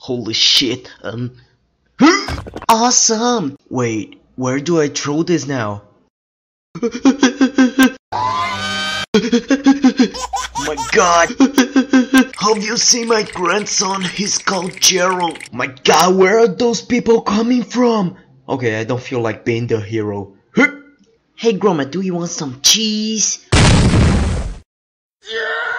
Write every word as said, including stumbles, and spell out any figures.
Holy shit, um... Awesome! Wait, where do I throw this now? My god! Have you seen my grandson? He's called Gerald. My god, where are those people coming from? Okay, I don't feel like being the hero. Hey grandma, do you want some cheese? Yeah.